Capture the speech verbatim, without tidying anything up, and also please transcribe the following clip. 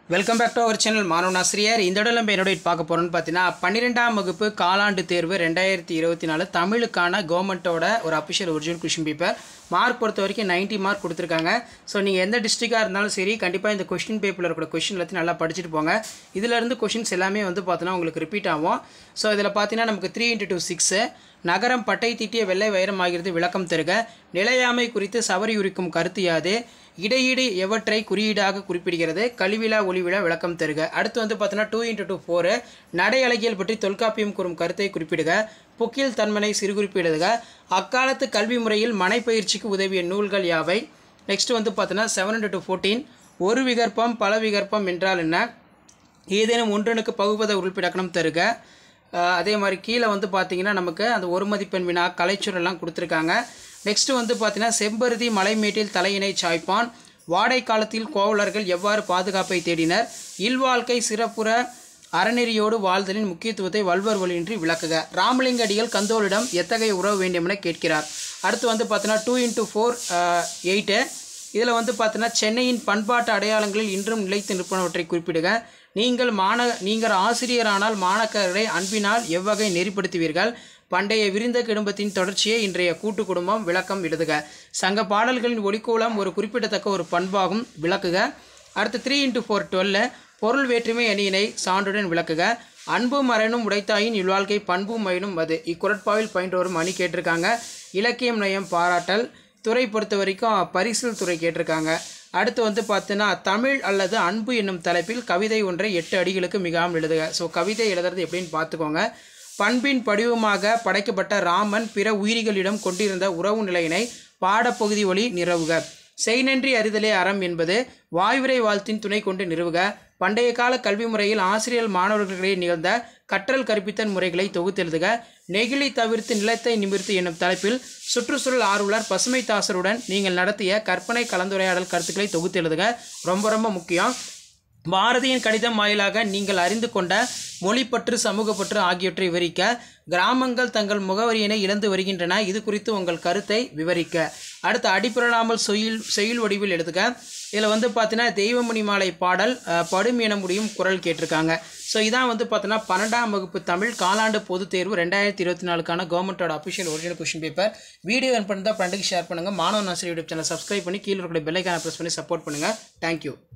Welcome back to our channel மாணவன் ஆசிரியர். இந்த இடம் நம்ம என்னோட பார்க்க போகிறோம்னு பார்த்தீங்கன்னா பன்னிரெண்டாம் வகுப்பு காலாண்டு தேர்வு ரெண்டாயிரத்தி இருபத்தி நாலு தமிழுக்கான கவர்மெண்ட்டோட ஒரு official original question paper. Mark பொறுத்த வரைக்கும் நைன்ட்டி மார்க் கொடுத்துருக்காங்க. ஸோ நீங்கள் எந்த டிஸ்ட்ரிக்டாக இருந்தாலும் சரி கண்டிப்பாக இந்த கொஷின் பேப்பரில் இருக்கிற கொஷின் எல்லாத்தையும் நல்லா படிச்சுட்டு போங்க. இதிலேருந்து கொஷின்ஸ் எல்லாமே வந்து பார்த்தீங்கன்னா உங்களுக்கு ரிப்பீட் ஆகும். ஸோ இதில் பார்த்தீங்கன்னா நமக்கு த்ரீ இன்ட்டு டூ சிக்ஸு நகரம் பட்டை தீட்டிய வெள்ளை வைரம் ஆகிறது விளக்கம் தருக. நிலையாமை குறித்து சவரி உரிக்கும் கருத்து யாது? இடையீடு எவற்றை குறியீடாக குறிப்பிடுகிறது? கல்விழா ஒளிவிழா விளக்கம் தருக. அடுத்து வந்து பார்த்தீங்கன்னா டூ இன்ட்டு டூ ஃபோரு நடை அழகியல் பற்றி தொல்காப்பியம் கூறும் கருத்தை குறிப்பிடுக. புக்கில் தன்மனை சிறுகுறிப்பு எழுதுக. அக்காலத்து கல்வி முறையில் மனைப்பயிற்சிக்கு உதவிய நூல்கள் யாவை? நெக்ஸ்ட் வந்து பார்த்தீங்கன்னா செவன் இன்ட்டு டூ ஃபோர்டீன் ஒரு விகற்பம் பல விகற்பம் என்றால் என்ன? ஏதேனும் ஒன்றனுக்கு பகுபத உறுப்பிடக்கணம் தருக. அதே மாதிரி கீழே வந்து பார்த்தீங்கன்னா நமக்கு அந்த ஒரு மதிப்பெண் வினா கலைச்சொல்லாம் கொடுத்துருக்காங்க. நெக்ஸ்ட்டு வந்து பார்த்தீங்கன்னா செம்பருதி மலைமேட்டில் தலையினை சாய்ப்பான். வாடை காலத்தில் கோவலர்கள் எவ்வாறு பாதுகாப்பை தேடினர்? இல்வாழ்க்கை சிறப்புற அறநெறியோடு வாழ்தலின் முக்கியத்துவத்தை வல்வர் வழியின்றி விளக்குக. ராமலிங்க அடிகள் கந்தோலிடம் எத்தகைய உறவு வேண்டுமென கேட்கிறார். அடுத்து வந்து பார்த்தீங்கன்னா டூ இன்ட்டு ஃபோர் எயிட்டு இதில் வந்து பார்த்தீங்கன்னா சென்னையின் பண்பாட்டு அடையாளங்களில் இன்றும் நிலைத்து நிற்பனவற்றை குறிப்பிடுக. நீங்கள் மாண நீங்கள் ஆசிரியரானால் மாணக்கரை அன்பினால் எவ்வகை நெறிப்படுத்துவீர்கள்? பண்டைய விருந்த குடும்பத்தின் தொடர்ச்சியே இன்றைய கூட்டு குடும்பம் விளக்கம் எழுதுக. சங்க பாடல்களின் ஒலிக்கோலம் ஒரு குறிப்பிடத்தக்க ஒரு பண்பாகும் விளக்குக. அடுத்து த்ரீ இன்ட்டு ஃபோர் டுவெல் பொருள் வேற்றுமை அணியினை சான்றுடன் விளக்குக. அன்பும் மரணும் உடைத்தாயின் இல்வாழ்க்கை பண்பும் மயிலும் அது. இக்குறட்பாவில் பயின்று வரும் அணி கேட்டிருக்காங்க. இலக்கியம் நயம் பாராட்டல் துறை பொறுத்த வரைக்கும் பரிசில் துறை கேட்டிருக்காங்க. அடுத்து வந்து பார்த்தீங்கன்னா தமிழ் அல்லது அன்பு என்னும் தலைப்பில் கவிதை ஒன்றை எட்டு அடிகளுக்கு மிகாமல் எழுதுக. ஸோ கவிதை எழுதுறது எப்படின்னு பார்த்துக்கோங்க. பண்பின் படிவமாக படைக்கப்பட்ட ராமன் பிற உயிரிகளிடம் கொண்டிருந்த உறவு நிலையினை பாடப்பகுதி வழி நிறுவுக. செய்நன்றி அறிதலே அறம் என்பது வாய்விரை வாழ்த்தின் துணை கொண்டு நிறுவுக. பண்டைய கால கல்வி முறையில் ஆசிரியர் மாணவர்களிடையே நிகழ்ந்த கற்றல் கற்பித்தல் முறைகளை தொகுத்தெழுதுக. நெகிழி தவிர்த்து நிலத்தை நிமிர்த்து என்னும் தலைப்பில் சுற்றுச்சூழல் ஆர்வலர் பசுமை தாசருடன் நீங்கள் நடத்திய கற்பனை கலந்துரையாடல் கருத்துக்களை தொகுத்தெழுதுக. ரொம்ப ரொம்ப முக்கியம். பாரதியின் கடிதம் வாயிலாக நீங்கள் அறிந்து கொண்ட மொழிப்பற்று சமூகப்பற்று ஆகியவற்றை விவரிக்க. கிராமங்கள் தங்கள் முகவரியினை இழந்து வருகின்றன, இது குறித்து உங்கள் கருத்தை விவரிக்க. அடுத்து அடிப்புறலாமல் சொயில் செயல் வடிவில் எழுதுக. இதில் வந்து பார்த்தீங்கன்னா தெய்வமணி மாலை பாடல் படும் என முடியும் குரல் கேட்டிருக்காங்க. ஸோ இதான் வந்து பார்த்தீங்கன்னா பன்னெண்டாம் வகுப்பு தமிழ் காலாண்டு பொதுத் தேர்வு ரெண்டாயிரத்தி இருபத்தி நாலுக்கான கவர்மெண்ட்டோட official original question paper. Video என் பண்ணி தான் ஃப்ரெண்டுக்கு ஷேர் பண்ணுங்கள். மாணவன் ஆசிரியர் யூடியூப் சேனல் சப்ஸ்கிரைப் பண்ணி கீழே இருக்கிற பெல் ஐக்கானை ப்ரெஸ் பண்ணி சப்போர்ட் பண்ணுங்கள். தேங்க்யூ.